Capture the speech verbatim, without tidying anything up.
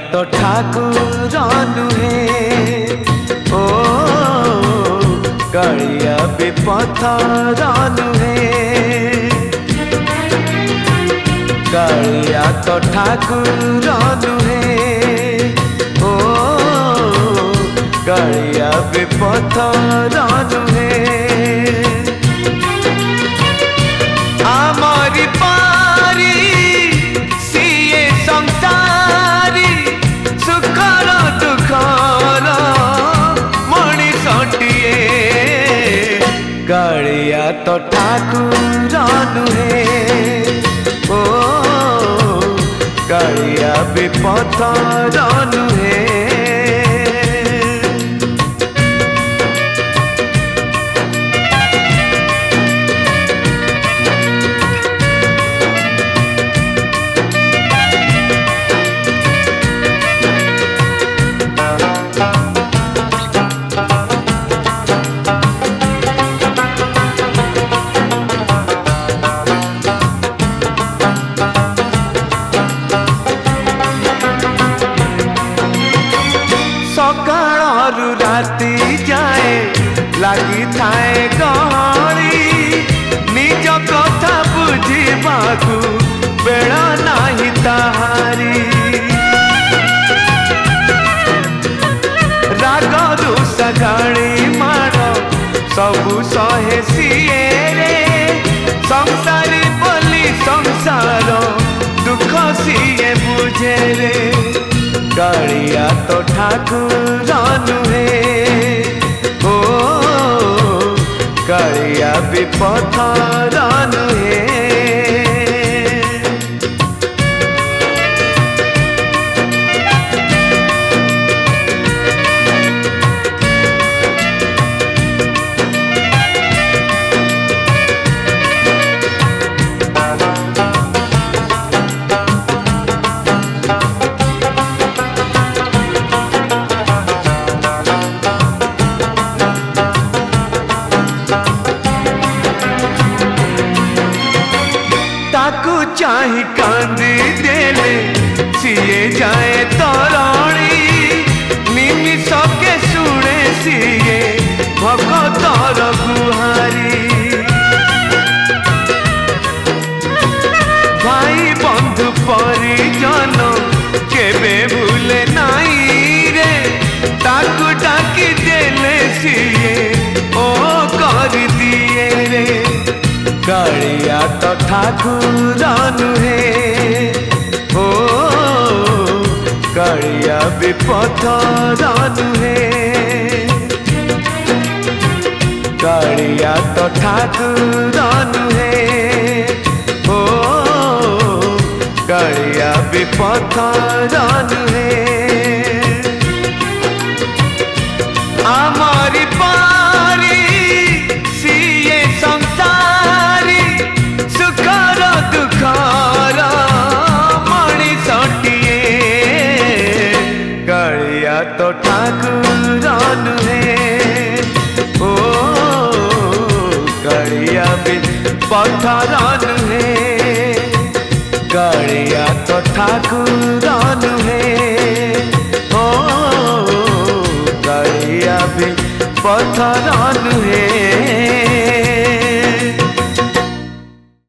तो ठाकुर नुहे ओ कालिया भी पत्थर नुहे कालिया तो ठाकुर नुहे ओ कालिया भी पत्थर नुहे आमरी पारी सीए संसारी सुखर दुखर मणिषटिए कालिया तो ठाकुर नुहे ओ कालिया भी पत्थर नुहे सकाळु राति जाए लगी थाए गहली निज कथा बुझिबाकू बेळ नाही ताहारी राग रुषा गाड़ी माड़ सबु सहे सीए रे संसारी बोली संसार दुख सीए बुझे रे कालिया तो ठाकुर नुहे ओ कालिया भी पत्थर नुहे ताकू चाही कांदी देले सीए जाए तोरणी निमिष के सुने सीए भगतर गुहारी भाई बंधु परिजन केबे भूले नाई रे ताकू डाकी देले सीए ओ कर दिए रे कालिया तो ठाकुर नुहे ओ कालिया भी पत्थर नुहे कालिया तो ठाकुर नुहे ओ कालिया भी पत्थर नुहे आमरी पारी सीए संसारी सुखर दुखर मणिषटिए कालिया तो ठाकुर नुहे ओ कालिया भी पत्थर नुहे कालिया तो ठाकुर नुहे ओ कालिया भी पत्थर नुहे।